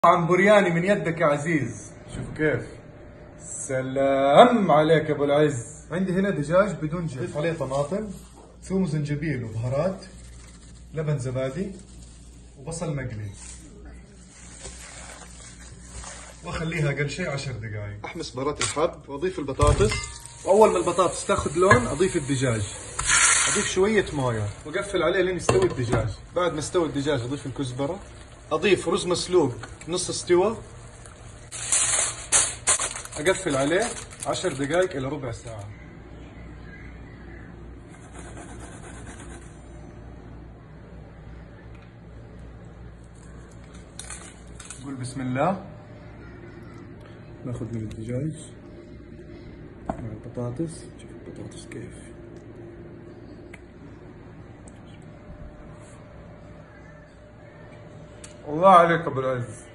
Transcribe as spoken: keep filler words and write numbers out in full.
عن برياني من يدك يا عزيز. شوف كيف. سلام عليك يا ابو العز. عندي هنا دجاج بدون جلد، ضيف عليه طماطم، ثوم وزنجبيل وبهارات، لبن زبادي وبصل مقلي، واخليها اقل شيء عشر دقائق. احمس بهارات الحب واضيف البطاطس، واول ما البطاطس تاخذ لون اضيف الدجاج، اضيف شويه مويه واقفل عليه لين يستوي الدجاج. بعد ما استوى الدجاج اضيف الكزبره، اضيف رز مسلوق نص استوى، اقفل عليه عشر دقائق الى ربع ساعه. قول بسم الله. ناخذ من الدجاج مع البطاطس. شوف البطاطس كيف. الله عليك ابو العز.